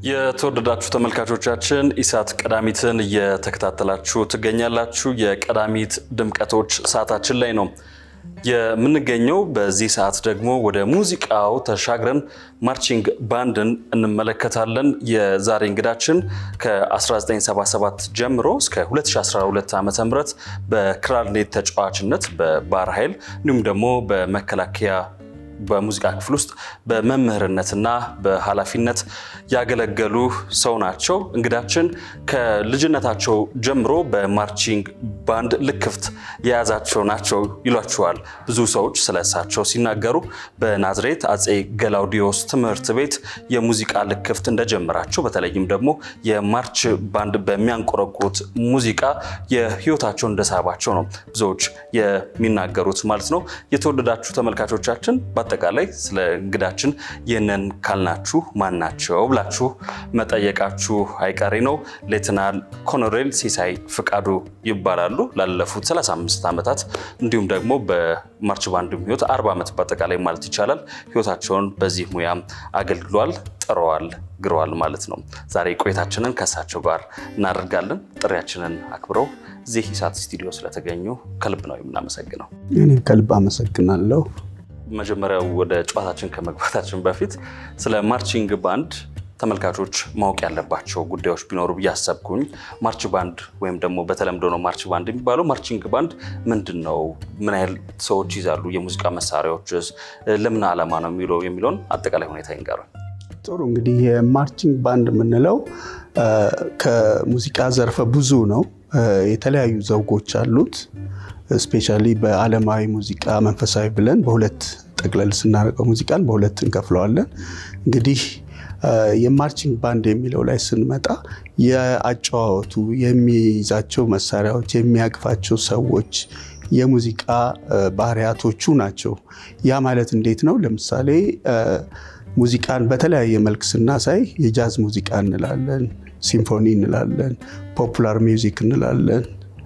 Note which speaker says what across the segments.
Speaker 1: የተወደዳችሁ ተመልካቾቻችን ኢሳት ቀዳሚትን እየተከታተላችሁ ትገኛላችሁ። የቀዳሚት ድምቀቶች ሰዓታችን ላይ ነው የምንገኘው። በዚህ ሰዓት ደግሞ ወደ ሙዚቃው ተሻግረን ማርቺንግ ባንድን እንመለከታለን። የዛሬ እንግዳችን ከ1977 ጀምሮ እስከ 2012 ዓ.ም በክላርኔት ተጫዋችነት በባህር ኃይል እንዲሁም ደግሞ በመከላከያ በሙዚቃ ክፍል ውስጥ በመምህርነትና በኃላፊነት ያገለገሉ ሰው ናቸው። እንግዳችን ከልጅነታቸው ጀምሮ በማርቺንግ ባንድ ልክፍት የያዛቸው ናቸው ይሏቸዋል ብዙ ሰዎች ስለሳቸው ሲናገሩ። በናዝሬት አጼ ገላውዲዮስ ትምህርት ቤት የሙዚቃ ልክፍት እንደጀመራቸው በተለይም ደግሞ የማርች ባንድ በሚያንቆረቁሩት ሙዚቃ የህይወታቸው እንደሳባቸው ነው ብዙዎች የሚናገሩት ማለት ነው። የተወደዳችሁ ተመልካቾቻችን በአጠቃላይ ስለ እንግዳችን ይህንን ካልናችሁ ማናቸው ብላችሁ መጠየቃችሁ አይቀሬ ነው። ሌተናል ኮሎኔል ሲሳይ ፍቃዱ ይባላሉ። ላለፉት 35 ዓመታት እንዲሁም ደግሞ በማርች ባንድ ህይወት 40 ዓመት በአጠቃላይ ማለት ይቻላል ህይወታቸውን በዚህ ሙያ አገልግሏል፣ ጥረዋል፣ ግረዋል ማለት ነው። ዛሬ ቆይታችንን ከሳቸው ጋር እናደርጋለን። ጥሪያችንን አክብረው እዚህ ኢሳት ስቱዲዮ ስለተገኙ ከልብ ነው የምናመሰግነው።
Speaker 2: እኔም ከልብ አመሰግናለሁ።
Speaker 1: መጀመሪያው ወደ ጨዋታችን ከመግባታችን በፊት ስለ ማርቺንግ ባንድ ተመልካቾች ማወቅ ያለባቸው ጉዳዮች ቢኖሩ በያሰብኩኝ ማርች ባንድ ወይም ደግሞ በተለምዶ ነው ማርች ባንድ የሚባለው ማርቺንግ ባንድ ምንድነው? ምን ያህል ሰዎች ይዛሉ? የሙዚቃ መሳሪያዎችስ ለምን ዓላማ ነው የሚለውን አጠቃላይ ሁኔታ ይንገሩ።
Speaker 2: ጥሩ እንግዲህ የማርቺንግ ባንድ የምንለው ከሙዚቃ ዘርፈ ብዙ ነው። የተለያዩ ዘውጎች አሉት። ስፔሻሊ በዓለማዊ ሙዚቃ መንፈሳዊ ብለን በሁለት ጠቅለል ስናረቀው ሙዚቃን በሁለት እንከፍለዋለን። እንግዲህ የማርቺንግ ባንድ የሚለው ላይ ስንመጣ የአጫዋወቱ የሚይዛቸው መሳሪያዎች የሚያቅፋቸው ሰዎች የሙዚቃ ባህሪያቶቹ ናቸው። ያ ማለት እንዴት ነው? ለምሳሌ ሙዚቃን በተለያየ መልክ ስናሳይ የጃዝ ሙዚቃ እንላለን፣ ሲምፎኒ እንላለን፣ ፖፑላር ሚውዚክ እንላለን፣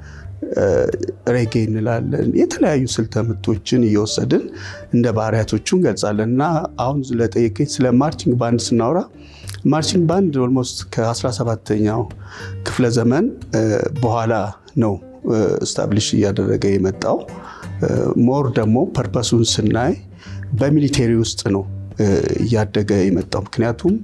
Speaker 2: ሬጌ እንላለን። የተለያዩ ስልተ ምቶችን እየወሰድን እንደ ባህሪያቶቹ እንገልጻለንና አሁን ለጠየቀኝ ስለ ማርቺንግ ባንድ ስናወራ ማርቺንግ ባንድ ኦልሞስት ከ17ኛው ክፍለ ዘመን በኋላ ነው ስታብሊሽ እያደረገ የመጣው። ሞር ደግሞ ፐርፐሱን ስናይ በሚሊቴሪ ውስጥ ነው እያደገ የመጣው። ምክንያቱም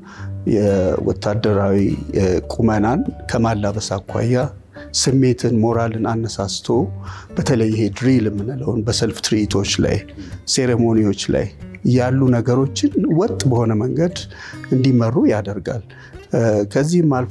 Speaker 2: የወታደራዊ ቁመናን ከማላበስ አኳያ ስሜትን ሞራልን አነሳስቶ በተለይ ይሄ ድሪል የምንለውን በሰልፍ ትርኢቶች ላይ ሴሬሞኒዎች ላይ ያሉ ነገሮችን ወጥ በሆነ መንገድ እንዲመሩ ያደርጋል። ከዚህም አልፎ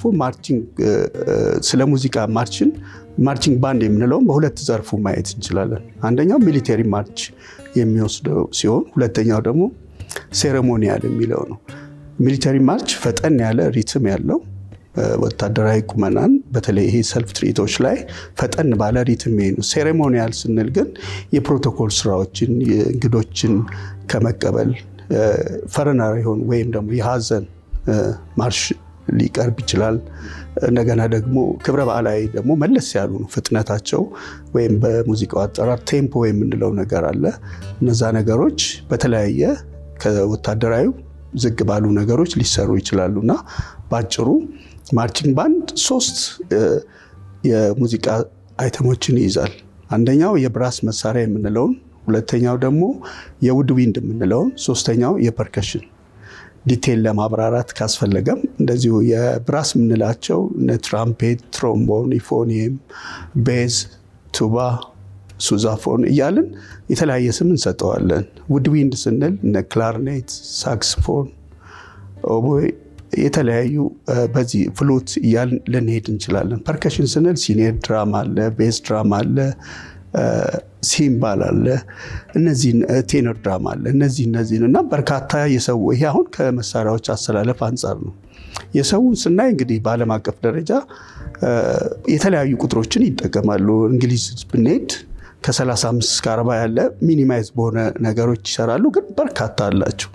Speaker 2: ስለ ሙዚቃ ማርቺንግ ባንድ የምንለው በሁለት ዘርፉ ማየት እንችላለን። አንደኛው ሚሊተሪ ማርች የሚወስደው ሲሆን ሁለተኛው ደግሞ ሴሬሞኒያል የሚለው ነው። ሚሊተሪ ማርች ፈጠን ያለ ሪትም ያለው ወታደራዊ ቁመናን በተለይ ይሄ ሰልፍ ትርኢቶች ላይ ፈጠን ባለ ሪትም ነው። ሴሬሞኒያል ስንል ግን የፕሮቶኮል ስራዎችን እንግዶችን ከመቀበል ፈረናሪ ሆን ወይም ደግሞ የሐዘን ማርሽ ሊቀርብ ይችላል። እንደገና ደግሞ ክብረ በዓላዊ ደግሞ መለስ ያሉ ነው ፍጥነታቸው ወይም በሙዚቃው አጠራር ቴምፖ የምንለው ነገር አለ። እነዛ ነገሮች በተለያየ ከወታደራዊ ዝግ ባሉ ነገሮች ሊሰሩ ይችላሉና ባጭሩ ማርቺንግ ባንድ 3 የሙዚቃ አይተሞችን ይይዛል። አንደኛው የብራስ መሳሪያ የምንለው፣ ሁለተኛው ደግሞ የውድ ዊንድ የምንለው፣ ሶስተኛው የፐርከሽን። ዲቴል ለማብራራት ካስፈለገም እንደዚሁ የብራስ የምንላቸው ትራምፔት፣ ትሮምቦን፣ ኢፎኒየም፣ ቤዝ፣ ቱባ፣ ሱዛፎን እያልን የተለያየ ስም እንሰጠዋለን። ውድ ዊንድ ስንል ክላርኔት፣ ሳክስፎን፣ ኦቦይ የተለያዩ በዚህ ፍሉት እያልን ልንሄድ እንችላለን። ፐርከሽን ስንል ሲኔር ድራም አለ፣ ቤዝ ድራም አለ፣ ሲምባል አለ፣ እነዚህን ቴነር ድራም አለ። እነዚህና በርካታ የሰው ይሄ አሁን ከመሳሪያዎች አሰላለፍ አንፃር ነው። የሰውን ስናይ እንግዲህ በዓለም አቀፍ ደረጃ የተለያዩ ቁጥሮችን ይጠቀማሉ። እንግሊዝ ብንሄድ ከ35 እስከ 40 ያለ ሚኒማይዝ በሆነ ነገሮች ይሰራሉ፣ ግን በርካታ አላቸው።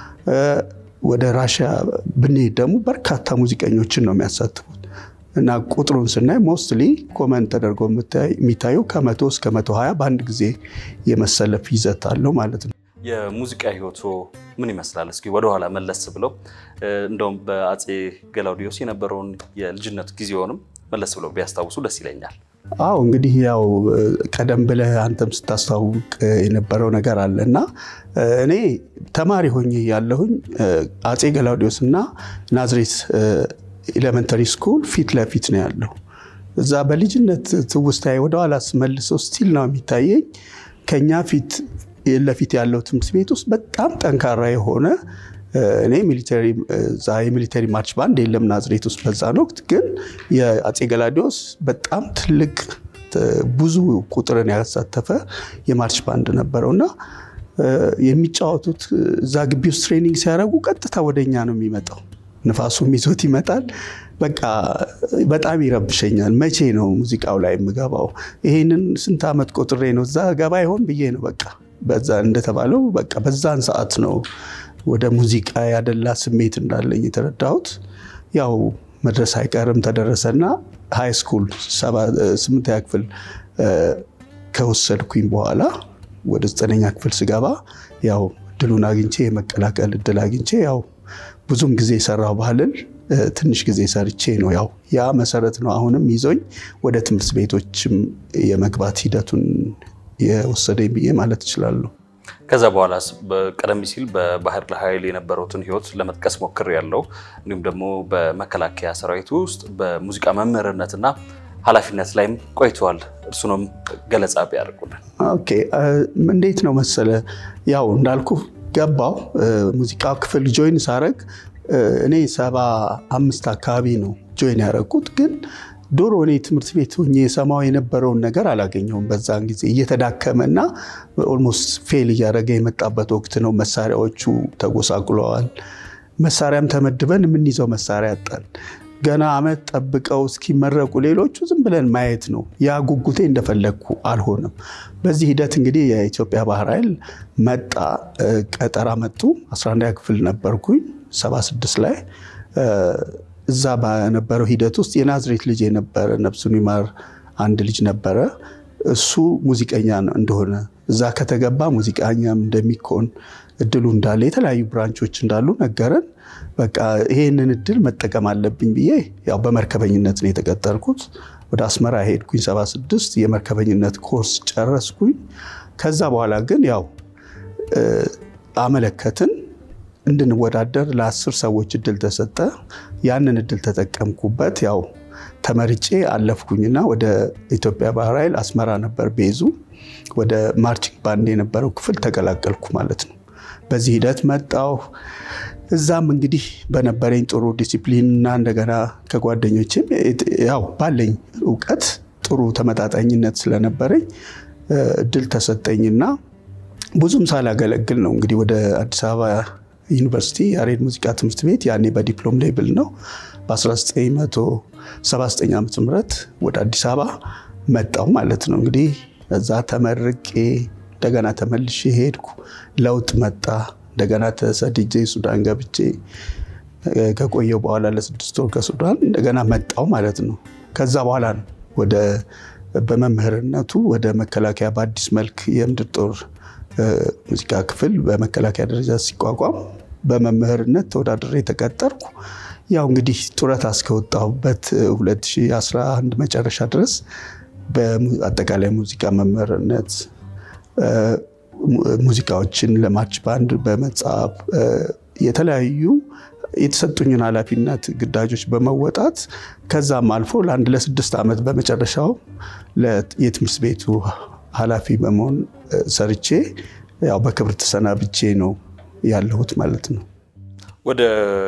Speaker 2: ወደ ራሺያ ብንሄድ ደግሞ በርካታ ሙዚቀኞችን ነው የሚያሳትፉት እና ቁጥሩን ስናይ ሞስትሊ ኮመንት ተደርጎ የሚታየው ከ100 እስከ 120 በአንድ ጊዜ የመሰለፍ ይዘት አለው ማለት ነው።
Speaker 1: የሙዚቃ ህይወቱ ምን ይመስላል? እስኪ ወደ ኋላ መለስ ብለው እንደውም በአጼ ገላውዲዮስ የነበረውን የልጅነት ጊዜውንም መለስ ብለው ቢያስታውሱ ደስ ይለኛል።
Speaker 2: አዎ እንግዲህ ያው ቀደም ብለህ አንተም ስታስተዋውቅ የነበረው ነገር አለና እኔ ተማሪ ሆኜ ያለሁኝ አጼ ገላውዲዮስ እና ናዝሬት ኤሌመንተሪ ስኩል ፊት ለፊት ነው ያለው። እዛ በልጅነት ትውስታዬ ወደ ኋላ ስመልሰው ስቲል ነው የሚታየኝ ከኛ ፊት ለፊት ያለው ትምህርት ቤት ውስጥ በጣም ጠንካራ የሆነ እኔ ሚሊተሪ ማርች ባንድ የለም ናዝሬት ውስጥ በዛን ወቅት ግን የአጼ ገላውዲዮስ በጣም ትልቅ ብዙ ቁጥርን ያሳተፈ የማርች ባንድ ነበረውና የሚጫወቱት እዛ ግቢ ውስጥ ትሬኒንግ ሲያደርጉ ቀጥታ ወደኛ ነው የሚመጣው። ንፋሱም ይዞት ይመጣል። በቃ በጣም ይረብሸኛል። መቼ ነው ሙዚቃው ላይ የምገባው? ይሄንን ስንት አመት ቆጥሬ ነው እዛ ገባ ይሆን ብዬ ነው በቃ በዛ እንደተባለው በቃ በዛን ሰዓት ነው ወደ ሙዚቃ ያደላ ስሜት እንዳለኝ የተረዳሁት። ያው መድረስ አይቀርም ተደረሰና ሃይ ስኩል 8ኛ ክፍል ከወሰድኩኝ በኋላ ወደ 9ኛ ክፍል ስገባ ያው ድሉን አግኝቼ የመቀላቀል እድል አግኝቼ ያው ብዙም ጊዜ ሰራው ባህልን ትንሽ ጊዜ ሰርቼ ነው ያው ያ መሰረት ነው አሁንም ይዞኝ ወደ ትምህርት ቤቶችም የመግባት ሂደቱን የወሰደኝ ብዬ ማለት እችላለሁ።
Speaker 1: ከዛ በኋላስ በቀደም ሲል በባህር ኃይል የነበረውን ህይወት ለመጥቀስ ሞክር ያለው እንዲሁም ደግሞ በመከላከያ ሰራዊት ውስጥ በሙዚቃ መምህርነትና ኃላፊነት ላይም ቆይቷል። እርሱንም ገለጻ ቢያደርጉልን።
Speaker 2: ኦኬ እንዴት ነው መሰለ ያው እንዳልኩ ገባው ሙዚቃ ክፍል ጆይን ሳረግ እኔ 75 አካባቢ ነው ጆይን ያረኩት ግን ዶሮ እኔ ትምህርት ቤት ሆኜ ሰማው የነበረውን ነገር አላገኘውም። በዛን ጊዜ እየተዳከመና ኦልሞስት ፌል እያደረገ የመጣበት ወቅት ነው። መሳሪያዎቹ ተጎሳቁለዋል። መሳሪያም ተመድበን ምን ይዘው መሳሪያ አጣን። ገና አመት ጠብቀው እስኪመረቁ ሌሎቹ ዝም ብለን ማየት ነው። ያ ጉጉቴ እንደፈለኩ አልሆነም። በዚህ ሂደት እንግዲህ የኢትዮጵያ ባህር ኃይል መጣ ቀጠራ መጡ። 11ኛ ክፍል ነበርኩኝ 76 ላይ እዛ በነበረው ሂደት ውስጥ የናዝሬት ልጅ የነበረ ነፍሱን ይማር አንድ ልጅ ነበረ። እሱ ሙዚቀኛ እንደሆነ እዛ ከተገባ ሙዚቀኛም እንደሚኮን እድሉ እንዳለ የተለያዩ ብራንቾች እንዳሉ ነገረን። በቃ ይሄንን እድል መጠቀም አለብኝ ብዬ ያው በመርከበኝነት ነው የተቀጠርኩት። ወደ አስመራ ሄድኩኝ 76 የመርከበኝነት ኮርስ ጨረስኩኝ። ከዛ በኋላ ግን ያው አመለከትን እንድንወዳደር ለ10 ሰዎች እድል ተሰጠ። ያንን እድል ተጠቀምኩበት። ያው ተመርጬ አለፍኩኝና ወደ ኢትዮጵያ ባህር ኃይል አስመራ ነበር ቤዙ ወደ ማርቺንግ ባንድ የነበረው ክፍል ተቀላቀልኩ ማለት ነው። በዚህ ሂደት መጣው። እዛም እንግዲህ በነበረኝ ጥሩ ዲሲፕሊንና እንደገና ከጓደኞቼም ያው ባለኝ ዕውቀት ጥሩ ተመጣጣኝነት ስለነበረኝ እድል ተሰጠኝና ብዙም ሳላገለግል ነው እንግዲህ ወደ አዲስ አበባ ዩኒቨርሲቲ ያሬድ ሙዚቃ ትምህርት ቤት ያኔ በዲፕሎም ሌቭል ነው በ1979 ዓመተ ምህረት ወደ አዲስ አበባ መጣው ማለት ነው። እንግዲህ እዛ ተመርቄ እንደገና ተመልሼ ሄድኩ። ለውጥ መጣ። እንደገና ተሰድጄ ሱዳን ገብቼ ከቆየው በኋላ ለ6 ወር ከሱዳን እንደገና መጣው ማለት ነው። ከዛ በኋላ ነው ወደ በመምህርነቱ ወደ መከላከያ በአዲስ መልክ የምድር ጦር ሙዚቃ ክፍል በመከላከያ ደረጃ ሲቋቋም በመምህርነት ተወዳድሬ ተቀጠርኩ። ያው እንግዲህ ጡረታ እስከወጣሁበት 2011 መጨረሻ ድረስ በአጠቃላይ ሙዚቃ መምህርነት ሙዚቃዎችን ለማርች ባንድ በመጻፍ የተለያዩ የተሰጡኝን ኃላፊነት ግዳጆች በመወጣት ከዛም አልፎ ለ6 ዓመት በመጨረሻው የትምህርት ቤቱ ኃላፊ በመሆን ሰርቼ ያው በክብር ተሰናብቼ ነው ያለሁት ማለት ነው።
Speaker 1: ወደ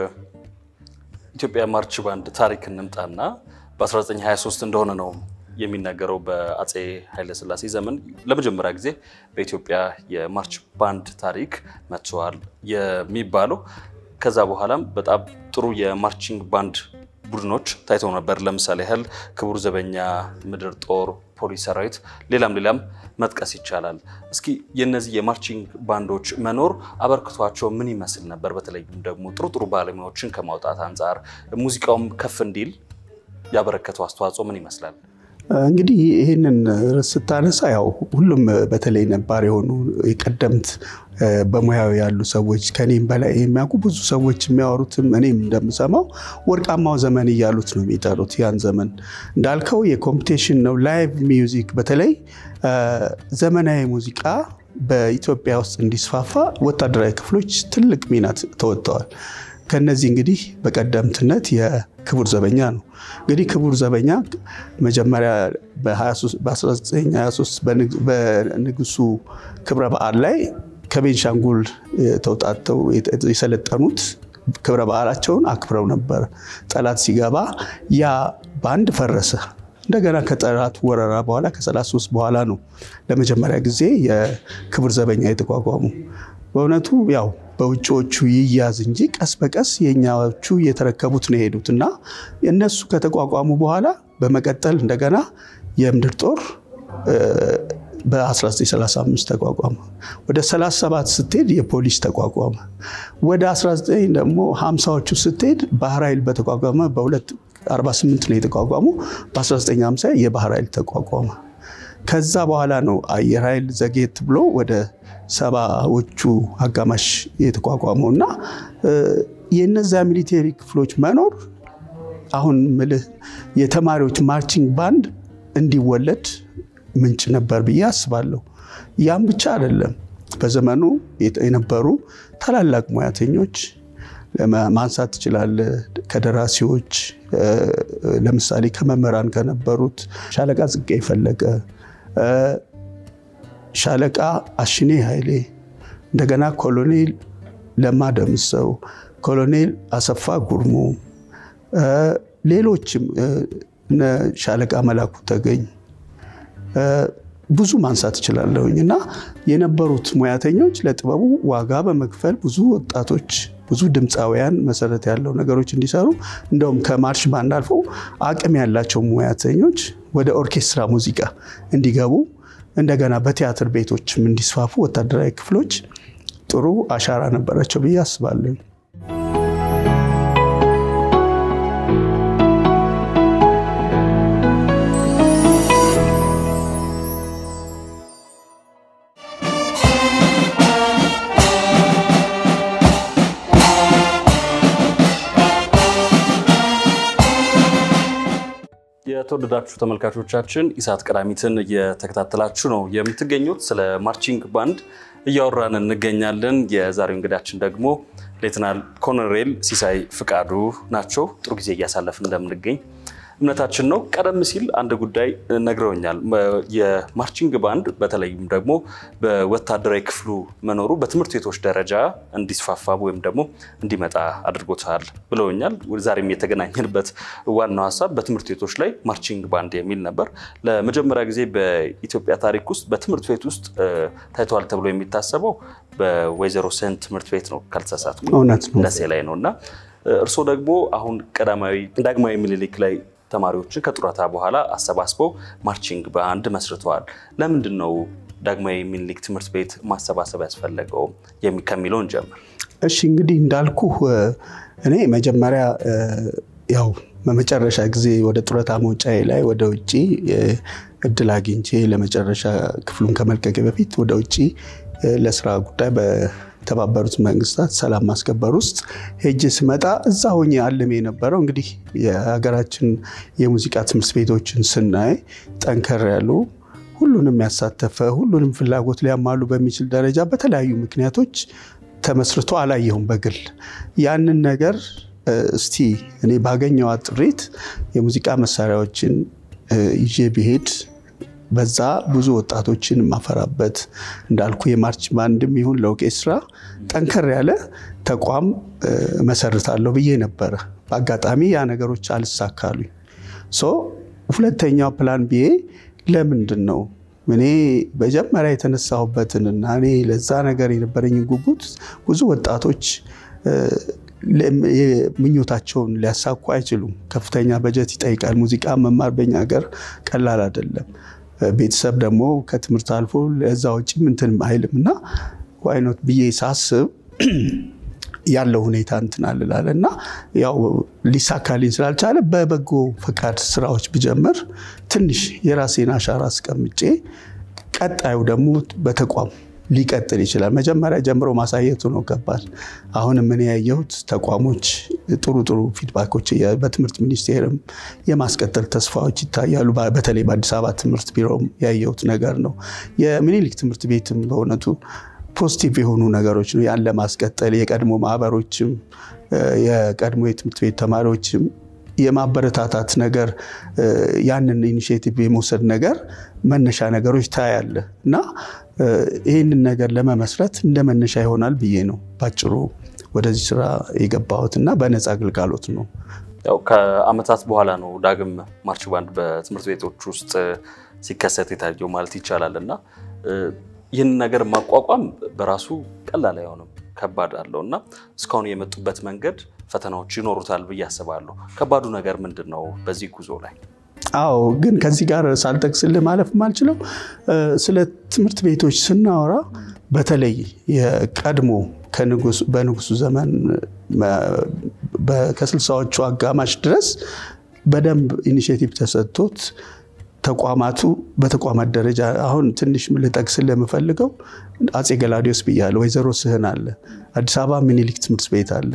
Speaker 1: ኢትዮጵያ ማርች ባንድ ታሪክ እንምጣና በ1923 እንደሆነ ነው የሚነገረው በአጼ ኃይለ ሥላሴ ዘመን ለመጀመሪያ ጊዜ በኢትዮጵያ የማርች ባንድ ታሪክ መጥቷል የሚባለው። ከዛ በኋላም በጣም ጥሩ የማርቺንግ ባንድ ቡድኖች ታይተው ነበር። ለምሳሌ ያህል ክቡር ዘበኛ፣ ምድር ጦር፣ ፖሊስ ሰራዊት ሌላም መጥቀስ ይቻላል። እስኪ የነዚህ የማርቺንግ ባንዶች መኖር አበርክቷቸው ምን ይመስል ነበር? በተለይም ደግሞ ጥሩ ባለሙያዎችን ከማውጣት አንፃር ሙዚቃውም ከፍ እንዲል ያበረከተው አስተዋጽኦ ምን ይመስላል?
Speaker 2: እንግዲህ ይሄንን ስታነሳ ያው ሁሉም በተለይ ነባር የሆኑ የቀደምት በሙያው ያሉ ሰዎች ከኔም በላይ የሚያውቁ ብዙ ሰዎች የሚያወሩትም እኔም እንደምሰማው ወርቃማው ዘመን እያሉት ነው የሚጠሩት። ያን ዘመን እንዳልከው የኮምፒቲሽን ነው። ላይቭ ሚውዚክ በተለይ ዘመናዊ ሙዚቃ በኢትዮጵያ ውስጥ እንዲስፋፋ ወታደራዊ ክፍሎች ትልቅ ሚና ተወጥተዋል። ከነዚህ እንግዲህ በቀደምትነት የክቡር ዘበኛ ነው። እንግዲህ ክቡር ዘበኛ መጀመሪያ በ1923 በንጉሱ ክብረ በዓል ላይ ከቤንሻንጉል ተውጣጥተው የሰለጠኑት ክብረ በዓላቸውን አክብረው ነበር። ጠላት ሲገባ ያ ባንድ ፈረሰ። እንደገና ከጠላት ወረራ በኋላ ከ33 በኋላ ነው ለመጀመሪያ ጊዜ የክቡር ዘበኛ የተቋቋሙ። በእውነቱ ያው በውጪዎቹ ይያዝ እንጂ ቀስ በቀስ የኛዎቹ የተረከቡት ነው ሄዱትና እነሱ ከተቋቋሙ በኋላ በመቀጠል እንደገና የምድር ጦር በ1935 ተቋቋመ። ወደ 37 ስትሄድ የፖሊስ ተቋቋመ። ወደ 19 ደግሞ 50ዎቹ ስትሄድ ባህር ኃይል በተቋቋመ በ248 ነው የተቋቋሙ። በ1950 የባህር ኃይል ተቋቋመ። ከዛ በኋላ ነው አየር ኃይል ዘጌት ብሎ ወደ 70ዎቹ አጋማሽ የተቋቋመውና የነዛ ሚሊቴሪ ክፍሎች መኖር አሁን ምልህ የተማሪዎች ማርቺንግ ባንድ እንዲወለድ ምንጭ ነበር ብዬ አስባለሁ። ያም ብቻ አይደለም። በዘመኑ የነበሩ ታላላቅ ሙያተኞች ማንሳት ይችላል። ከደራሲዎች ለምሳሌ ከመምህራን ከነበሩት ሻለቃ ጽጌ ፈለቀ፣ ሻለቃ አሽኔ ኃይሌ፣ እንደገና ኮሎኔል ለማ ደምሰው፣ ኮሎኔል አሰፋ ጉርሙ፣ ሌሎችም ሻለቃ መላኩ ተገኝ ብዙ ማንሳት ይችላልውኝና የነበሩት ሙያተኞች ለጥበቡ ዋጋ በመክፈል ብዙ ወጣቶች ብዙ ድምጻውያን መሰረት ያለው ነገሮች እንዲሰሩ እንደውም ከማርሽ ባንድ አልፎ አቅም ያላቸው ሙያተኞች ወደ ኦርኬስትራ ሙዚቃ እንዲገቡ እንደገና በቲያትር ቤቶችም እንዲስፋፉ ወታደራዊ ክፍሎች ጥሩ አሻራ ነበራቸው ብዬ አስባለሁ።
Speaker 1: የተወደዳችሁ ተመልካቾቻችን ኢሳት ቀዳሚትን እየተከታተላችሁ ነው የምትገኙት። ስለ ማርቺንግ ባንድ እያወራን እንገኛለን። የዛሬው እንግዳችን ደግሞ ሌተናል ኮሎኔል ሲሳይ ፍቃዱ ናቸው። ጥሩ ጊዜ እያሳለፍን እንደምንገኝ እምነታችን ነው። ቀደም ሲል አንድ ጉዳይ ነግረውኛል። የማርቺንግ ባንድ በተለይም ደግሞ በወታደራዊ ክፍሉ መኖሩ በትምህርት ቤቶች ደረጃ እንዲስፋፋ ወይም ደግሞ እንዲመጣ አድርጎታል ብለውኛል። ዛሬም የተገናኘንበት ዋናው ሐሳብ በትምህርት ቤቶች ላይ ማርቺንግ ባንድ የሚል ነበር። ለመጀመሪያ ጊዜ በኢትዮጵያ ታሪክ ውስጥ በትምህርት ቤት ውስጥ ታይቷል ተብሎ የሚታሰበው በወይዘሮ ሰን ትምህርት ቤት ነው ካልተሳሳትኩ፣ ደሴ ላይ ነውና እርሶ ደግሞ አሁን ዳግማዊ ምኒልክ ላይ ተማሪዎችን ከጡረታ በኋላ አሰባስበው ማርቺንግ ባንድ መስርተዋል። ለምንድነው ዳግማዊ ምኒልክ ትምህርት ቤት ማሰባሰብ ያስፈልገው ከሚለው እንጀምር። እሺ
Speaker 2: እንግዲህ እንዳልኩ እኔ መጀመሪያ ያው በመጨረሻ ጊዜ ወደ ጡረታ መውጫዬ ላይ ወደ ውጪ እድል አግኝቼ ለመጨረሻ ክፍሉን ከመልቀቄ በፊት ወደ ውጪ ለስራ ጉዳይ ተባበሩት መንግስታት ሰላም ማስከበር ውስጥ ሄጄ ስመጣ እዛ ሆኜ አልሜ የነበረው እንግዲህ የሀገራችን የሙዚቃ ትምህርት ቤቶችን ስናይ ጠንከር ያሉ ሁሉንም ያሳተፈ ሁሉንም ፍላጎት ሊያሟሉ በሚችል ደረጃ በተለያዩ ምክንያቶች ተመስርቶ አላየሁም በግል። ያንን ነገር እስቲ እኔ ባገኘው ጥሪት የሙዚቃ መሳሪያዎችን ይዤ ብሄድ በዛ ብዙ ወጣቶችን ማፈራበት እንዳልኩ የማርች ባንድም ይሁን ለኦርኬስትራ ጠንከር ያለ ተቋም መሰረታለሁ ብዬ ነበር። በአጋጣሚ ያ ነገሮች አልሳካሉኝ። ሁለተኛው ፕላን ቢ ለምንድነው እኔ በጀመሪያ የተነሳሁበትንና እኔ ለዛ ነገር የነበረኝ ጉጉት ብዙ ወጣቶች ምኞታቸውን ሊያሳኩ አይችሉም። ከፍተኛ በጀት ይጠይቃል። ሙዚቃ መማር በእኛ ሀገር ቀላል አይደለም። ቤተሰብ ደግሞ ከትምህርት አልፎ ለዛ ውጪ ምንትን አይልምና ዋይ ኖት ብዬ ሳስብ ያለው ሁኔታ እንትናልላልና ያው ሊሳካልኝ ስላልቻለ በበጎ ፈቃድ ስራዎች ብጀምር ትንሽ የራሴን አሻራ አስቀምጬ ቀጣዩ ደግሞ በተቋም ሊቀጥል ይችላል። መጀመሪያ ጀምሮ ማሳየቱ ነው ከባድ። አሁን ምን ያየሁት ተቋሞች ጥሩ ፊድባኮች በትምህርት ሚኒስቴርም የማስቀጠል ተስፋዎች ይታያሉ። በተለይ በአዲስ አበባ ትምህርት ቢሮ ያየሁት ነገር ነው። የሚኒሊክ ትምህርት ቤትም በእውነቱ ፖዚቲቭ የሆኑ ነገሮች ነው ያለ ማስቀጠል። የቀድሞ ማህበሮችም የቀድሞ የትምህርት ቤት ተማሪዎችም የማበረታታት ነገር ያንን ኢኒሺዬቲቭ የመውሰድ ነገር መነሻ ነገሮች ታያለ እና ይሄንን ነገር ለመመስረት እንደመነሻ ይሆናል ብዬ ነው ባጭሩ ወደዚህ ስራ የገባሁትና በነፃ አገልግሎት ነው።
Speaker 1: ያው ከአመታት በኋላ ነው ዳግም ማርች ባንድ በትምህርት ቤቶች ውስጥ ሲከሰት የታየው ማለት ይቻላልና ይህን ነገር ማቋቋም በራሱ ቀላል አይሆንም፣ ከባድ አለውና እስካሁን የመጡበት መንገድ ፈተናዎች ይኖሩታል ብዬ አስባለሁ። ከባዱ ነገር ምንድነው በዚህ ጉዞ ላይ?
Speaker 2: አዎ ግን ከዚህ ጋር ሳልጠቅስልህ ማለፍ ማልችለው ስለ ትምህርት ቤቶች ስናወራ በተለይ የቀድሞ በንጉሱ ዘመን ከ60ዎቹ አጋማሽ ድረስ በደንብ ኢኒሺዬቲቭ ተሰጥቶት ተቋማቱ በተቋማት ደረጃ አሁን ትንሽ ልጠቅስልህ የምፈልገው አጼ ገላውዲዮስ ብያለሁ፣ ወይዘሮ ስህን አለ፣ አዲስ አበባ ሚኒሊክ ትምህርት ቤት አለ፣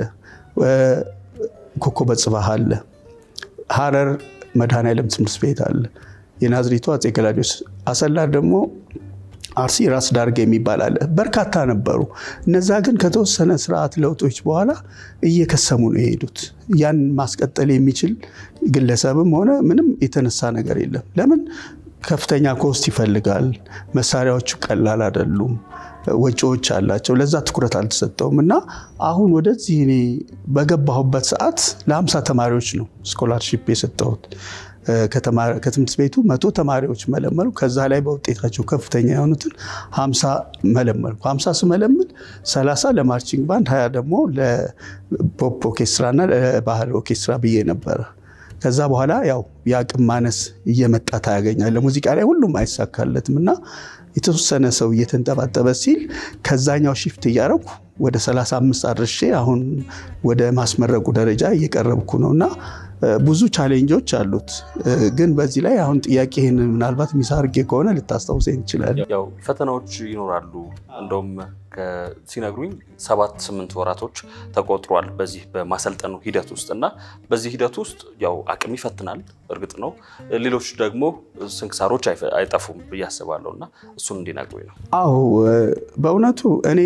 Speaker 2: ኮከበ ጽባህ አለ፣ ሐረር መድኃኔዓለም ትምህርት ቤት አለ፣ የናዝሬቱ አጼ ገላውዲዮስ፣ አሰላ ደግሞ አርሲ ራስ ዳርጌ የሚባል አለ። በርካታ ነበሩ። እነዛ ግን ከተወሰነ ስርዓት ለውጦች በኋላ እየከሰሙ ነው የሄዱት። ያን ማስቀጠል የሚችል ግለሰብም ሆነ ምንም የተነሳ ነገር የለም። ለምን? ከፍተኛ ኮስት ይፈልጋል። መሳሪያዎቹ ቀላል አይደሉም። ወጪዎች አላቸው። ለዛ ትኩረት አልተሰጠውም እና አሁን ወደዚህ እኔ በገባሁበት ሰዓት ለ50 ተማሪዎች ነው ስኮላርሺፕ የሰጠሁት። ከትምህርት ቤቱ 100 ተማሪዎች መለመሉ። ከዛ ላይ በውጤታቸው ከፍተኛ የሆኑትን 50 መለመልኩ። 50 ስመለምል 30 ለማርቺንግ ባንድ 20 ደግሞ ለፖፕ ኦርኬስትራና ለባህል ኦርኬስትራ ብዬ ነበር። ከዛ በኋላ ያው ያቅም ማነስ እየመጣ ታያገኛል። ለሙዚቃ ላይ ሁሉም አይሳካለትምና የተወሰነ ሰው እየተንጠባጠበ ሲል ከዛኛው ሺፍት እያረኩ ወደ 35 አድርሼ አሁን ወደ ማስመረቁ ደረጃ እየቀረብኩ ነውና ብዙ ቻሌንጆች አሉት። ግን በዚህ ላይ አሁን ጥያቄን ምናልባት ሚሳርጌ ከሆነ ልታስተውሰኝ ይችላል።
Speaker 1: ያው ፈተናዎች ይኖራሉ። እንደውም ሲነግሩኝ 7-8 ወራቶች ተቆጥሯል በዚህ በማሰልጠኑ ሂደት ውስጥና በዚህ ሂደት ውስጥ ያው አቅም ይፈትናል እርግጥ ነው። ሌሎች ደግሞ ስንክሳሮች አይጠፉም ብያስባለሁና እሱን እንዲነግሩኝ ነው።
Speaker 2: አዎ በእውነቱ እኔ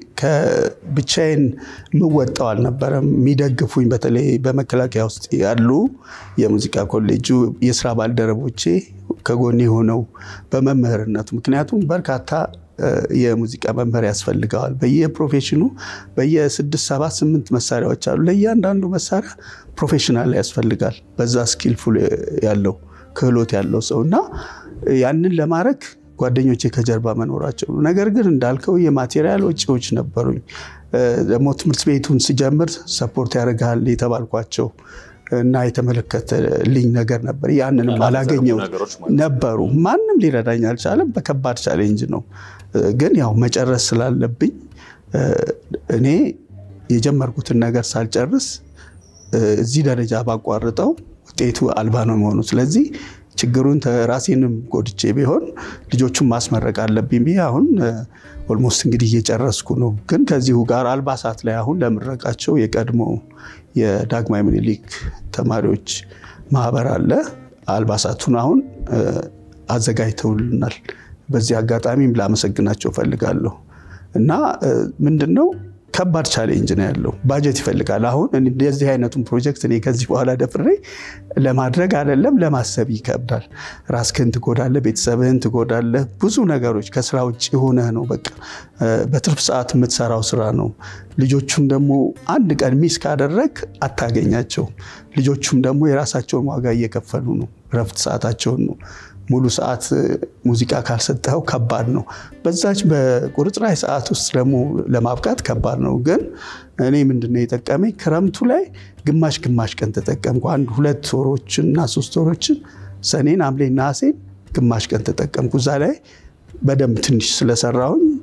Speaker 2: ከብቻዬን ምወጣው አልነበረም። የሚደግፉኝ በተለይ በመከላከያ ውስጥ ያሉ የሙዚቃ ኮሌጁ የስራ ባልደረቦቼ ከጎኔ ሆነው በመምህርነቱ ምክንያቱም በርካታ የሙዚቃ መምህር ያስፈልጋል። በየፕሮፌሽኑ በየ6-7-8 መሳሪያዎች አሉ። ለእያንዳንዱ መሳሪያ ፕሮፌሽናል ያስፈልጋል። በዛ ስኪልፉል ያለው ክህሎት ያለው ሰውና ያንን ለማድረግ ጓደኞቼ ከጀርባ መኖራቸው ነው። ነገር ግን እንዳልከው የማቴሪያል ወጪዎች ነበሩኝ። ደግሞ ትምህርት ቤቱን ሲጀምር ሰፖርት ያደርጋል የተባልኳቸው እና የተመለከተልኝ ነገር ነበር። ያንንም አላገኘው ነበሩ። ማንም ሊረዳኝ አልቻለም። በከባድ ቻሌንጅ ነው። ግን ያው መጨረስ ስላለብኝ እኔ የጀመርኩትን ነገር ሳልጨርስ እዚህ ደረጃ ባቋርጠው ውጤቱ አልባ ነው መሆኑ። ስለዚህ ችግሩን ራሴንም ጎድቼ ቢሆን ልጆቹን ማስመረቅ አለብኝ ብዬ አሁን ኦልሞስት እንግዲህ እየጨረስኩ ነው። ግን ከዚሁ ጋር አልባሳት ላይ አሁን ለምረቃቸው የቀድሞ የዳግማዊ ምኒልክ ተማሪዎች ማህበር አለ። አልባሳቱን አሁን አዘጋጅተውልናል። በዚህ አጋጣሚም ላመሰግናቸው ፈልጋለሁ። እና ምንድነው ከባድ ቻሌንጅ ነው ያለው። ባጀት ይፈልጋል። አሁን እንደዚህ አይነቱን ፕሮጀክት እኔ ከዚህ በኋላ ደፍሬ ለማድረግ አይደለም ለማሰብ ይከብዳል። ራስህን ትጎዳለህ፣ ቤተሰብህን ትጎዳለህ። ብዙ ነገሮች ከስራ ውጪ ሆነ ነው በቃ በትርፍ ሰዓት የምትሰራው ስራ ነው። ልጆቹም ደግሞ አንድ ቀን ሚስ ካደረግ አታገኛቸው። ልጆቹም ደግሞ የራሳቸውን ዋጋ እየከፈሉ ነው። ረፍት ሰዓታቸውን ነው ሙሉ ሰዓት ሙዚቃ ካልሰጠው ከባድ ነው። በዛች በቁርጥራጭ ሰዓት ውስጥ ደግሞ ለማብቃት ከባድ ነው። ግን እኔ ምንድነው የጠቀመኝ ክረምቱ ላይ ግማሽ ቀን ተጠቀምኩ። 1-2 ወሮችን እና 3 ወሮችን ሰኔን፣ ሐምሌና ነሐሴን ግማሽ ቀን ተጠቀምኩ። እዛ ላይ በደንብ ትንሽ ስለሰራሁኝ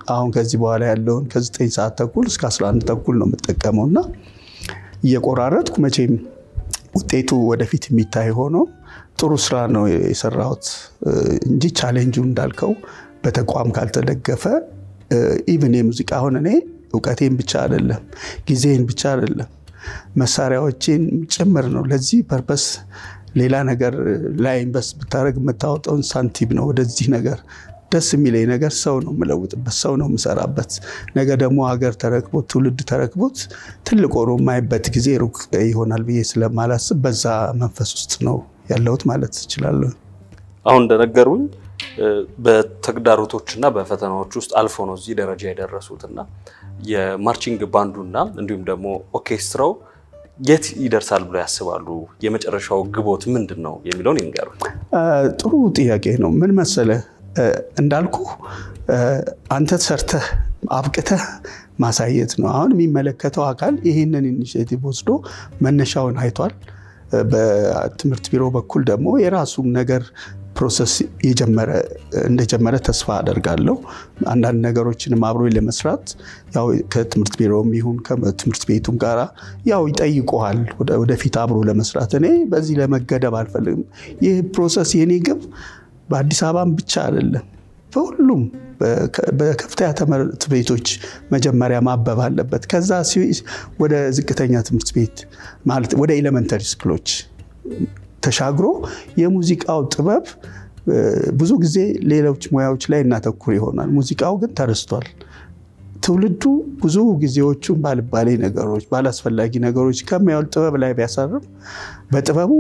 Speaker 2: አሁን ከዚህ በኋላ ያለውን ከ9 ሰዓት ተኩል እስከ 11 ተኩል ነው የምጠቀመውና እየቆራረጥኩ መቼም ውጤቱ ወደፊት የሚታይ ሆኖ ጥሩ ስራ ነው የሰራሁት እንጂ ቻሌንጁ እንዳልከው በተቋም ካልተደገፈ ኢቭን የሙዚቃ ሆነ እኔ ዕውቀቴን ብቻ አይደለም ጊዜን ብቻ አይደለም መሳሪያዎችን ጭምር ነው ለዚህ ፐርፐስ ሌላ ነገር ላይ ኢንቨስት ብታረግ መታወጣውን ሳንቲም ነው ወደዚህ ነገር ደስ የሚለኝ ነገር ሰው ነው መለውጥበት ሰው ነው መሰራበት ነገ ደግሞ ሀገር ተረክቦት ትውልድ ተረክቦት ትልቅ ሆኖ ማይበት ጊዜ ሩቅ ይሆናል ብዬ ስለማላስብ በዛ መንፈስ ውስጥ ነው ያለሁት ማለት እችላለሁ
Speaker 1: አሁን እንደነገሩኝ በተግዳሮቶችና በፈተናዎች ውስጥ አልፎ ነው እዚህ ደረጃ የደረሱትና የማርቺንግ ባንዱና እንዲሁም ደግሞ ኦርኬስትራው የት ይደርሳል ብለው ያስባሉ የመጨረሻው ግቦት ምንድነው የሚለውን ይንገሩ
Speaker 2: ጥሩ ጥያቄ ነው ምን መሰለ እንዳልኩ አንተ ሰርተህ አብቅተህ ማሳየት ነው አሁን የሚመለከተው አካል ይሄንን ኢኒሺዬቲቭ ወስዶ መነሻውን አይቷል በትምህርት ቢሮ በኩል ደግሞ የራሱ ነገር ፕሮሰስ እንደጀመረ ተስፋ አደርጋለሁ አንዳንድ ነገሮችንም አብሮ ለመስራት ያው ከትምህርት ቢሮም ይሁን ከትምህርት ቤቱም ጋራ ያው ይጠይቁሃል ወደፊት አብሮ ለመስራት እኔ በዚህ ለመገደብ አልፈልግም ይህ ፕሮሰስ የኔ ግብ በአዲስ አበባም ብቻ አይደለም በሁሉም በከፍተኛ ትምህርት ቤቶች መጀመሪያ ማበብ አለበት ከዛ ወደ ዝቅተኛ ትምህርት ቤት ማለት ወደ ኤሌመንተሪ ስኩሎች ተሻግሮ የሙዚቃው ጥበብ ብዙ ጊዜ ሌሎች ሙያዎች ላይ እናተኩር ይሆናል ሙዚቃው ግን ተረስቷል ትውልዱ ብዙ ጊዜዎቹን ባልባሌ ነገሮች ባላስፈላጊ ነገሮች ከሚያውል ጥበብ ላይ ቢያሳርፍ በጥበቡ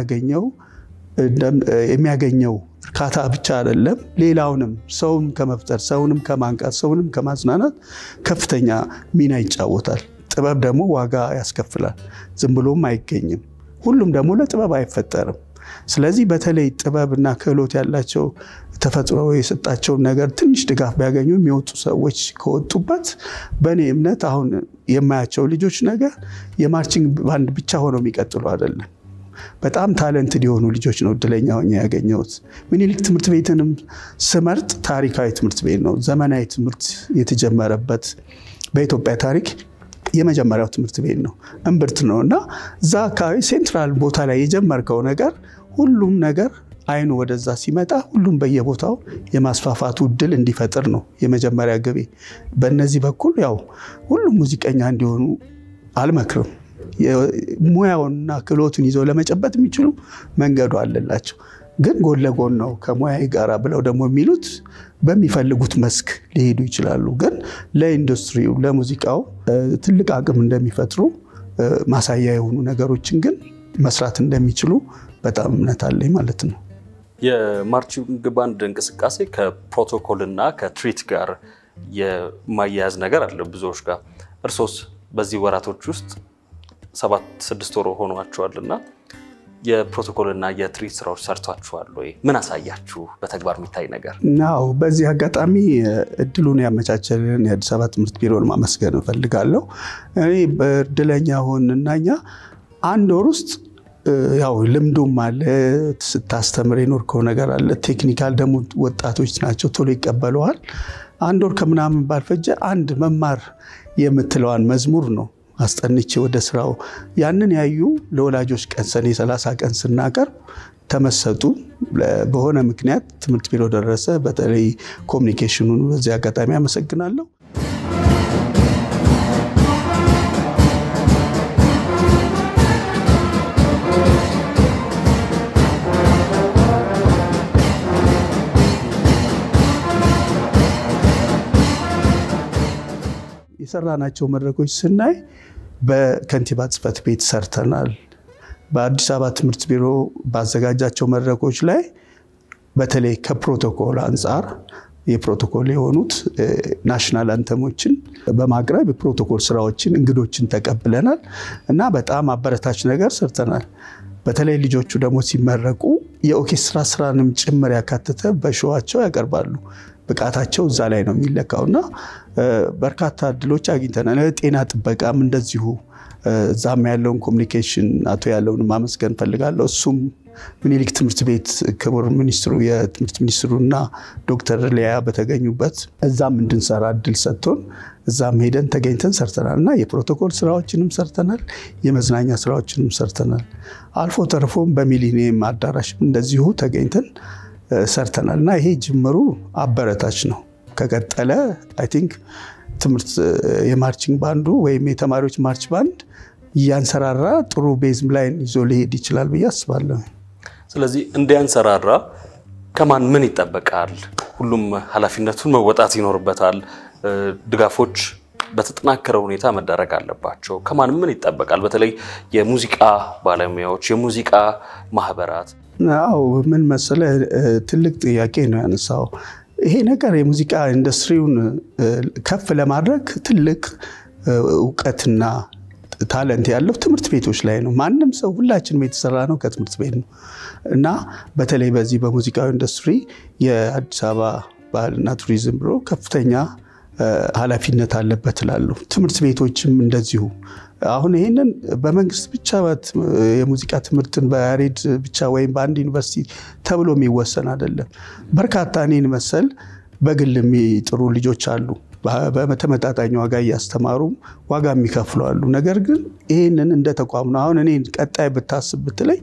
Speaker 2: የሚያገኘው እርካታ ብቻ አይደለም ሌላውንም ሰውም ከመፍጠር ሰውንም ከማንቃት ሰውንም ከማዝናናት ከፍተኛ ሚና ይጫወታል ጥበብ ደግሞ ዋጋ ያስከፍላል ዝም ብሎም አይገኝም ሁሉም ደግሞ ለጥበብ አይፈጠርም ስለዚህ በተለይ ጥበብና ክህሎት ያላቸው ተፈጥሮ የሰጣቸው ነገር ትንሽ ድጋፍ ቢያገኙ የሚወጡ ሰዎች ከወጡበት በኔ እምነት አሁን የማያቸው ልጆች ነገር የማርቺንግ ባንድ ብቻ ሆነው የሚቀጥሉ አይደለም በጣም ታለንትድ የሆኑ ልጆች ነው እድለኛ ሆኜ ያገኘሁት ምኒልክ ትምህርት ቤትንም ስመርጥ ታሪካዊ ትምህርት ቤት ነው ዘመናዊ ትምህርት የተጀመረበት በኢትዮጵያ ታሪክ የመጀመሪያው ትምህርት ቤት ነው እምብርት ነውና ዛ አካባቢ ሴንትራል ቦታ ላይ የጀመርከው ነገር ሁሉም ነገር አይኑ ወደዛ ሲመጣ ሁሉም በየቦታው የማስፋፋቱ ድል እንዲፈጥር ነው የመጀመሪያ ግቤ በእነዚህ በኩል ያው ሁሉም ሙዚቀኛ እንዲሆኑ አልመክርም ሙያውንና ክህሎቱን ይዘው ለመጨበጥ የሚችሉ መንገዱ አለላቸው ግን ጎን ለጎን ነው ከሙያዬ ጋራ ብለው ደግሞ የሚሉት በሚፈልጉት መስክ ሊሄዱ ይችላሉ ግን ለኢንዱስትሪው ለሙዚቃው ትልቅ አቅም እንደሚፈጥሩ ማሳያ የሆኑ ነገሮችን ግን መስራት እንደሚችሉ በጣም እምነት አለኝ ማለት ነው
Speaker 1: የማርቺንግ ባንድ እንቅስቃሴ ከፕሮቶኮልና ከትሪት ጋር የማያያዝ ነገር አለ ብዙዎች ጋር እርሶስ በዚህ ወራቶች ውስጥ 7-6 ወር ሆኗቸዋልና የፕሮቶኮልና የትሪት ስራዎች ሰርታችኋል ወይ ምን አሳያችሁ በተግባር የሚታይ ነገር
Speaker 2: ነው በዚህ አጋጣሚ እድሉን ያመቻቸልን የአዲስ አበባ ትምህርት ቢሮን ማመስገን ፈልጋለሁ እኔ በእድለኛ ሆንናኛ አንድ ወር ውስጥ ያው ልምዱም አለ ስታስተምር የኖርከው ነገር አለ ቴክኒካል ደግሞ ወጣቶች ናቸው ቶሎ ይቀበሉዋል አንድ ወር ከምናምን ባልፈጀ አንድ መማር የምትለዋን መዝሙር ነው አስጠንቼ ወደ ስራው ያንን ያዩ ለወላጆች ቀን ሰኔ 30 ቀን ስናቀርብ ተመሰጡ በሆነ ምክንያት ትምህርት ቢሮ ደረሰ በተለይ ኮሙኒኬሽኑን በዚህ አጋጣሚ አመሰግናለሁ የሰራናቸው መድረኮች ስናይ በከንቲባ ጽፈት ቤት ሰርተናል በአዲስ አበባ ትምህርት ቢሮ ባዘጋጃቸው መድረኮች ላይ በተለይ ከፕሮቶኮል አንፃር የፕሮቶኮል የሆኑት ናሽናል አንተሞችን በማቅረብ የፕሮቶኮል ስራዎችን እንግዶችን ተቀብለናል እና በጣም አበረታች ነገር ሰርተናል በተለይ ልጆቹ ደግሞ ሲመረቁ የኦርኬስትራ ስራንም ጭምር ያካተተ በሾዋቸው ያቀርባሉ ብቃታቸው እዛ ላይ ነው የሚለካውና በርካታ እድሎች አግኝተናል ጤና ጥበቃም እንደዚሁ ዛም ያለውን ኮሙኒኬሽን አቶ ያለውን ማመስገን ፈልጋለሁ እሱም ምኒልክ ትምህርት ቤት ክቡር ሚኒስትሩ የትምህርት ሚኒስትሩና ዶክተር ሊያ በተገኙበት እዛም እንድንሰራ እድል ሰጥቶን እዛም ሄደን ተገኝተን ሰርተናልና የፕሮቶኮል ስራዎችንም ሰርተናል የመዝናኛ ስራዎችንም ሰርተናል አልፎ ተርፎም በሚሊኒየም አዳራሽ እንደዚሁ ተገኝተን ሰርተናልና ይሄ ጅምሩ አበረታች ነው ከቀጠለ አይ ቲንክ ትምህርት የማርቺንግ ባንዱ ወይም የተማሪዎች ማርች ባንድ ያንሰራራ ጥሩ ቤዝም ላይን ይዞ ሊሄድ ይችላል ብዬ አስባለሁ
Speaker 1: ስለዚህ እንዲያንሰራራ ከማን ምን ይጠበቃል ሁሉም ኃላፊነቱን መወጣት ይኖርበታል ድጋፎች በተጠናከረ ሁኔታ መደረግ አለባቸው ከማን ምን ይጠበቃል በተለይ የሙዚቃ ባለሙያዎች የሙዚቃ ማህበራት
Speaker 2: አው ምን መሰለ ትልቅ ጥያቄ ነው ያነሳው ይሄ ነገር የሙዚቃ ኢንዱስትሪውን ከፍ ለማድረግ ትልቅ ዕውቀትና ታለንት ያለው ትምህርት ቤቶች ላይ ነው ማንንም ሰው ሁላችንም የተሰራ ነው ከትምህርት ቤት ነው እና በተለይ በዚህ በሙዚቃው ኢንዱስትሪ የአዲስ አበባ ባህልና ቱሪዝም ቢሮ ከፍተኛ ኃላፊነት አለበት ይላሉ ትምህርት ቤቶችም እንደዚሁ አሁን ይሄንን በመንግስት ብቻ የሙዚቃ ትምህርትን በያሬድ ብቻ ወይም በአንድ ዩኒቨርሲቲ ተብሎ የሚወሰን አይደለም በርካታ እኔን መሰል በግል የሚጥሩ ልጆች አሉ በተመጣጣኝ ዋጋ ያስተማሩ ዋጋ የሚከፍሉ አሉ ነገር ግን ይሄንን እንደ ተቋም ነው አሁን እኔ ቀጣይ ብታስብ ብትለይ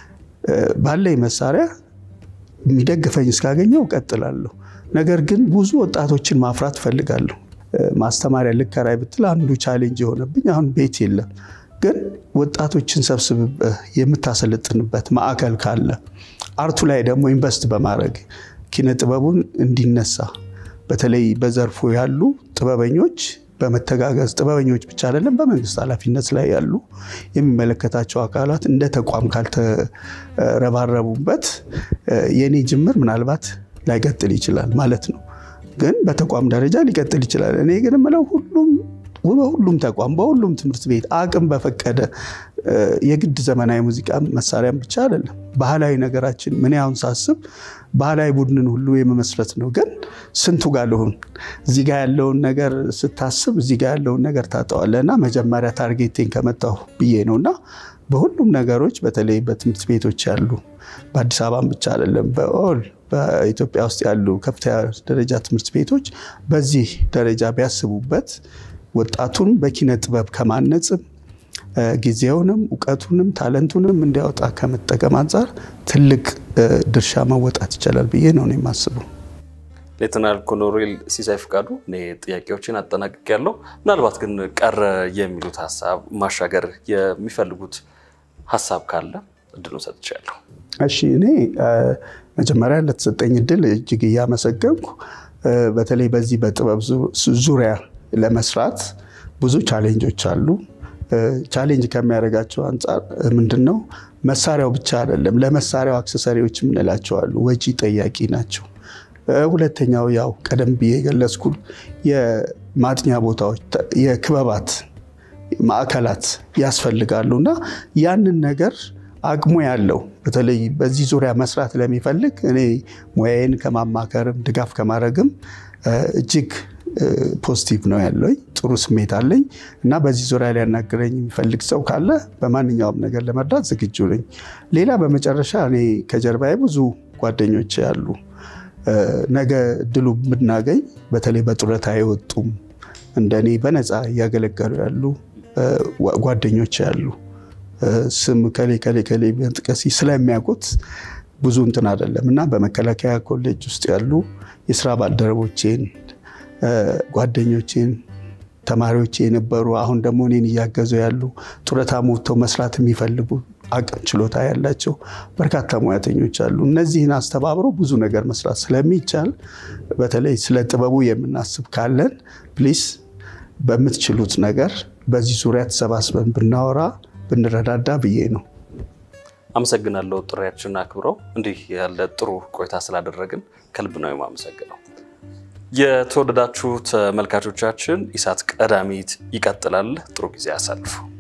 Speaker 2: ባለይ መሳሪያ የሚደግፈኝ እስካገኘው ቀጥላለሁ ነገር ግን ብዙ ወጣቶችን ማፍራት ፈልጋለሁ ማስተማሪያ ልከራይ ብትል አንዱ ቻሌንጅ የሆነብኝ አሁን ቤት የለም ግን ወጣቶችን ሰብስብ የምታሰለጥንበት ማዕከል ካለ አርቱ ላይ ደግሞ ኢንቨስት በማድረግ ኪነ ጥበቡን እንዲነሳ በተለይ በዘርፉ ያሉ ጥበበኞች በመተጋገዝ ጥበበኞች ብቻ አይደለም በመንግስት ኃላፊነት ላይ ያሉ የሚመለከታቸው አካላት እንደ ተቋም ካልተረባረቡበት የኔ ጅምር ምናልባት ላይቀጥል ይችላል ማለት ነው ግን በተቋም ደረጃ ሊቀጥል ይችላል እኔ ግን ማለት ሁሉም ተቋም በሁሉም ትምህርት ቤት አቅም በፈቀደ የግድ ዘመናዊ ሙዚቃ መሳሪያም ብቻ አይደለም ባህላዊ ነገራችን ምን ያውን ሳስብ ባህላዊ ቡድንን ሁሉ የመመስረት ነው ግን ስንቱ ጋር ለሆን እዚህ ጋር ያለውን ነገር ስታስብ እዚህ ጋር ያለውን ነገር ታጣዋለና መጀመሪያ ታርጌቲንግ ከመጣው ብዬ ነውና በሁሉም ነገሮች በተለይ በትምህርት ቤቶች ያሉ በአዲስ አበባም ብቻ አይደለም በኦል በኢትዮጵያ ውስጥ ያሉ ከፍተኛ ደረጃ ትምህርት ቤቶች በዚህ ደረጃ ቢያስቡበት ወጣቱን በኪነ ጥበብ ከማነጽ ጊዜውንም ዕውቀቱንም ታለንቱንም እንዲያወጣ ከመጠቀም አንፃር ትልቅ ድርሻ መወጣት ይችላል ብዬ ነው የማስበው
Speaker 1: ሌተናል ኮሎኔል ሲሳይ ፍቃዱ ጥያቄዎችን አጠናቅቄያለሁ ምናልባት ግን ቀረ የሚሉት ሐሳብ ማሻገር የሚፈልጉት ሐሳብ ካለ እድሉን ሰጥቻለሁ
Speaker 2: እሺ እኔ መጀመሪያ ለተሰጠኝ እድል እጅግ ያመሰግንኩ በተለይ በዚህ በጥበብ ዙሪያ ለመስራት ብዙ ቻሌንጆች አሉ ቻሌንጅ ከሚያደርጋቸው አንፃር ምንድነው መሳሪያው ብቻ አይደለም ለመሳሪያው አክሰሰሪዎች ምንላቸው አሉ ወጪ ጠያቂ ናቸው ሁለተኛው ያው ቀደም ብዬ ገለጽኩ የማጥኛ ቦታዎች የክበባት ማዕከላት ያስፈልጋሉና ያንን ነገር አቅሙ ያለው በተለይ በዚህ ዙሪያ መስራት ለሚፈልግ እኔ ሙያዬን ከማማከርም ድጋፍ ከማረግም እጅግ ፖዚቲቭ ነው ያለው ጥሩ ስሜት አለኝ እና በዚህ ዙሪያ ላይ ያናገረኝ የሚፈልግ ሰው ካለ በማንኛውም ነገር ለመርዳት ዝግጁ ነኝ ሌላ በመጨረሻ እኔ ከጀርባዬ ብዙ ጓደኞች ያሉ ነገ ድሉ ምናገኝ በተለይ በጡረታ አይወጡም እንደኔ በነፃ ያገለገሉ ያሉ ጓደኞች ያሉ ስም ከሌ በጥቅስ ስለሚያውቁት ብዙ እንትን አይደለምና በመከላከያ ኮሌጅ ውስጥ ያሉ የሥራ ባልደረቦቼን ጓደኞቼን ተማሪዎች የነበሩ አሁን ደግሞ እኔን ያገዙ ያሉ ጡረታ ሞተው መስራት የሚፈልጉ አቅም ችሎታ ያላቸው በርካታ ሙያተኞች አሉ እነዚህን አስተባብሮ ብዙ ነገር መስራት ስለሚቻል በተለይ ስለ ጥበቡ የምናስብ ካለን ፕሊስ በመትችሉት ነገር በዚህ ዙሪያ ተሰባስበን ብናወራ ብንረዳዳ ብዬ ነው
Speaker 1: አመሰግናለሁ ጥሪያችንን አክብረው እንዲህ ያለ ጥሩ ቆይታ ስላደረግን ከልብ ነው የማመሰግነው የተወደዳችሁ ተመልካቾቻችን ኢሳት ቀዳሚት ይቀጥላል ጥሩ ጊዜ ያሳልፉ